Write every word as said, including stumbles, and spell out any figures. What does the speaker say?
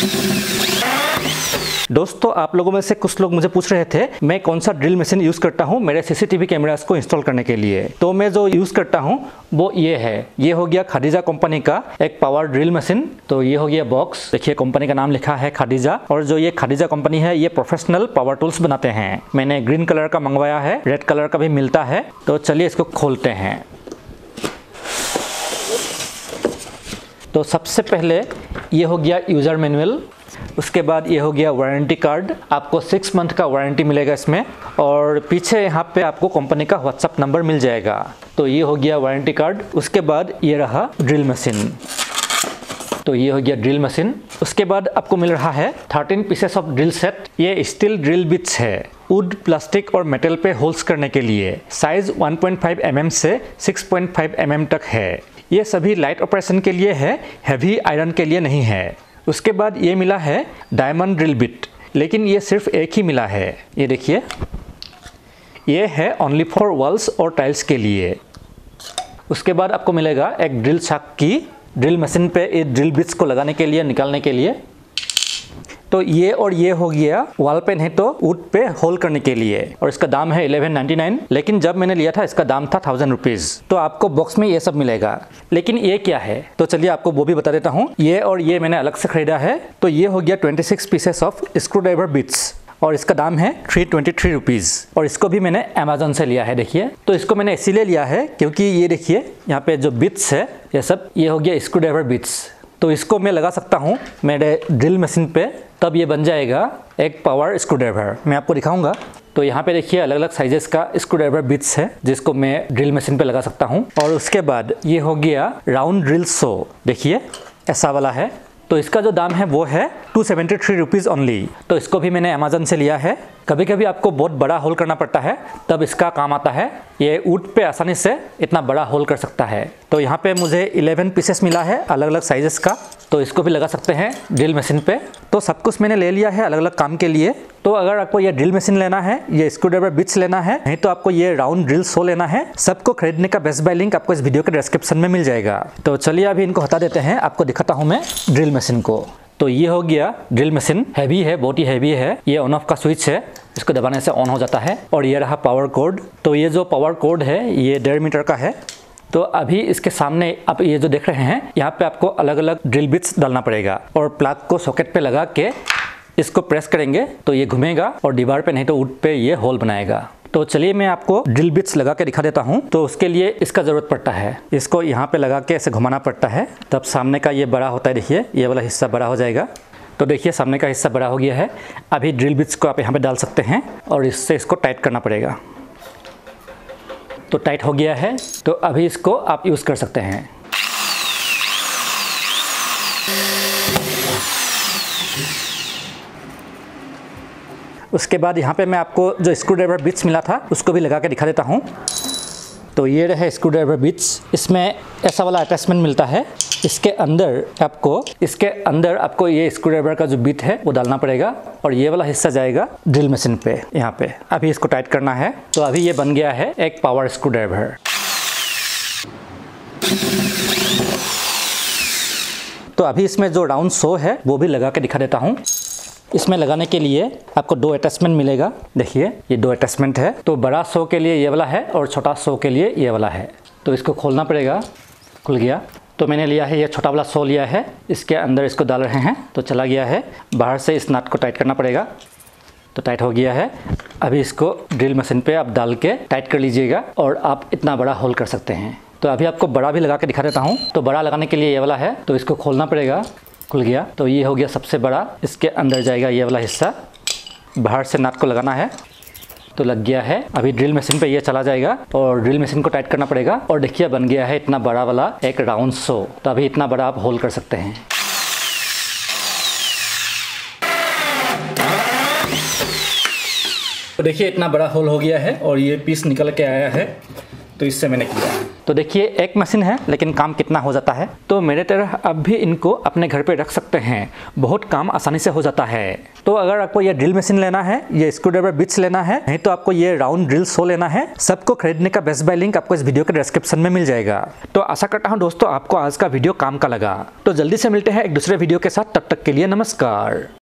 दोस्तों, आप लोगों में से कुछ लोग मुझे पूछ रहे थे मैं कौन सा ड्रिल मशीन यूज़ करता हूँ मेरे सीसीटीवी कैमरास को इंस्टॉल करने के लिए। तो मैं जो यूज़ करता हूँ वो ये है, ये हो गया खादीजा कंपनी का एक पावर ड्रिल मशीन। तो ये हो गया बॉक्स, देखिए कंपनी का नाम लिखा है खादीजा। और जो ये खादीजा कंपनी है ये प्रोफेशनल पावर टूल्स बनाते हैं। मैंने ग्रीन कलर का मंगवाया है, रेड कलर का भी मिलता है। तो चलिए इसको खोलते हैं। तो सबसे पहले ये हो गया यूज़र मैनुअल, उसके बाद ये हो गया वारंटी कार्ड। आपको सिक्स मंथ का वारंटी मिलेगा इसमें, और पीछे यहाँ पे आपको कंपनी का व्हाट्सएप नंबर मिल जाएगा। तो ये हो गया वारंटी कार्ड। उसके बाद ये रहा ड्रिल मशीन, तो ये हो गया ड्रिल मशीन। उसके बाद आपको मिल रहा है thirteen pieces of drill set. ये स्टील ड्रिल बिट्स है, वुड, प्लास्टिक और मेटल पे होल्स करने के लिए। Size one point five M M से six point five M M तक है। ये सभी लाइट ऑपरेशन के लिए है, हैवी आयरन के लिए नहीं है। उसके बाद ये मिला है डायमंड ड्रिल बिट, लेकिन ये सिर्फ एक ही मिला है। ये देखिए, ये है ओनली फॉर वॉल्स और टाइल्स के लिए। उसके बाद आपको मिलेगा एक ड्रिल चाक की, ड्रिल मशीन पे ये ड्रिल बिट्स को लगाने के लिए, निकालने के लिए। तो ये और ये हो गया वॉल पे नहीं तो वुड पे होल करने के लिए, और इसका दाम है इलेवन नाइन्टी नाइन, लेकिन जब मैंने लिया था इसका दाम था थाउजेंड रुपीज़। तो आपको बॉक्स में ये सब मिलेगा। लेकिन ये क्या है, तो चलिए आपको वो भी बता देता हूँ। ये और ये मैंने अलग से खरीदा है। तो ये हो गया twenty six pieces of screwdriver bits, और इसका दाम है थ्री ट्वेंटी थ्री रुपीज़। और इसको भी मैंने अमेजोन से लिया है। देखिए, तो इसको मैंने इसीलिए लिया है क्योंकि ये देखिए यहाँ पे जो बिट्स है ये सब, ये हो गया स्क्रू ड्राइवर बिट्स। तो इसको मैं लगा सकता हूँ मेरे ड्रिल मशीन पे, तब ये बन जाएगा एक पावर स्क्रू ड्राइवर। मैं आपको दिखाऊंगा। तो यहाँ पे देखिए अलग अलग साइजेस का स्क्रू ड्राइवर बिट्स है जिसको मैं ड्रिल मशीन पे लगा सकता हूँ। और उसके बाद ये हो गया राउंड ड्रिल सो, देखिए ऐसा वाला है। तो इसका जो दाम है वो है two seventy three rupees only. तो इसको भी मैंने अमेजन से लिया है। कभी कभी आपको बहुत बड़ा होल करना पड़ता है, तब इसका काम आता है। ये वुड पे आसानी से इतना बड़ा होल कर सकता है। तो यहाँ पे मुझे इलेवन पीसेस मिला है अलग अलग साइजेस का। तो इसको भी लगा सकते हैं ड्रिल मशीन पे। तो सब कुछ मैंने ले लिया है अलग अलग काम के लिए। तो अगर आपको ये ड्रिल मशीन लेना है, ये स्क्रू ड्राइवर बिट्स लेना है, नहीं तो आपको ये राउंड ड्रिल सो लेना है, सबको खरीदने का बेस्ट बाय लिंक आपको इस वीडियो के डिस्क्रिप्शन में मिल जाएगा। तो चलिए अभी इनको हटा देते हैं, आपको दिखाता हूँ मैं ड्रिल मशीन को। तो ये हो गया ड्रिल मशीन, हैवी है, बहुत ही हैवी है। ये ऑन ऑफ का स्विच है, इसको दबाने से ऑन हो जाता है। और ये रहा पावर कोड। तो ये जो पावर कोड है ये डेढ़ मीटर का है। तो अभी इसके सामने आप ये जो देख रहे हैं, यहाँ पे आपको अलग अलग ड्रिल बिट्स डालना पड़ेगा, और प्लग को सॉकेट पे लगा के इसको प्रेस करेंगे तो ये घूमेगा, और दीवार पे नहीं तो वुड पे ये होल बनाएगा। तो चलिए मैं आपको ड्रिल बिट्स लगा के दिखा देता हूँ। तो उसके लिए इसका ज़रूरत पड़ता है, इसको यहाँ पे लगा के ऐसे घुमाना पड़ता है, तब सामने का ये बड़ा होता है। देखिए ये वाला हिस्सा बड़ा हो जाएगा। तो देखिए सामने का हिस्सा बड़ा हो गया है। अभी ड्रिल बिट्स को आप यहाँ पे डाल सकते हैं, और इससे इसको टाइट करना पड़ेगा। तो टाइट हो गया है। तो अभी इसको आप यूज़ कर सकते हैं। उसके बाद यहाँ पे मैं आपको जो स्क्रू ड्राइवर बिट्स मिला था उसको भी लगा के दिखा देता हूँ। तो ये रहे स्क्रू ड्राइवर बिट्स। इसमें ऐसा वाला अटैचमेंट मिलता है। इसके अंदर आपको इसके अंदर आपको ये स्क्रू ड्राइवर का जो बिट है वो डालना पड़ेगा, और ये वाला हिस्सा जाएगा ड्रिल मशीन पे यहाँ पे। अभी इसको टाइट करना है। तो अभी ये बन गया है एक पावर स्क्रू ड्राइवर। तो अभी इसमें जो राउंड सो है वो भी लगा के दिखा देता हूँ। इसमें लगाने के लिए आपको दो अटैचमेंट मिलेगा। देखिए ये दो अटैचमेंट है। तो बड़ा सो के लिए ये वाला है, और छोटा सो के लिए ये वाला है। तो इसको खोलना पड़ेगा। खुल गया। तो मैंने लिया है ये छोटा वाला सो लिया है, इसके अंदर इसको डाल रहे हैं। तो चला गया है। बाहर से इस नट को टाइट करना पड़ेगा। तो टाइट हो गया है। अभी इसको ड्रिल मशीन पे आप डाल के टाइट कर लीजिएगा, और आप इतना बड़ा होल कर सकते हैं। तो अभी आपको बड़ा भी लगा के दिखा देता हूँ। तो बड़ा लगाने के लिए ये वाला है। तो इसको खोलना पड़ेगा। खुल गया। तो ये हो गया सबसे बड़ा। इसके अंदर जाएगा ये वाला हिस्सा। बाहर से नट को लगाना है। तो लग गया है। अभी ड्रिल मशीन पे ये चला जाएगा, और ड्रिल मशीन को टाइट करना पड़ेगा। और देखिए बन गया है इतना बड़ा वाला एक राउंड सो। तो अभी इतना बड़ा आप होल कर सकते हैं। तो देखिए इतना बड़ा होल हो गया है, और ये पीस निकल के आया है। तो इससे मैंने किया। तो देखिए एक मशीन है लेकिन काम कितना हो जाता है। तो मेरे तरह आप भी इनको अपने घर पे रख सकते हैं, बहुत काम आसानी से हो जाता है। तो अगर आपको ये ड्रिल मशीन लेना है, ये स्क्रूड्राइवर बिट्स लेना है, नहीं तो आपको ये राउंड ड्रिल सो लेना है, सबको खरीदने का बेस्ट बाय लिंक आपको इस वीडियो के डिस्क्रिप्शन में मिल जाएगा। तो आशा करता हूँ दोस्तों आपको आज का वीडियो काम का लगा। तो जल्दी से मिलते हैं एक दूसरे वीडियो के साथ, तब तक के लिए नमस्कार।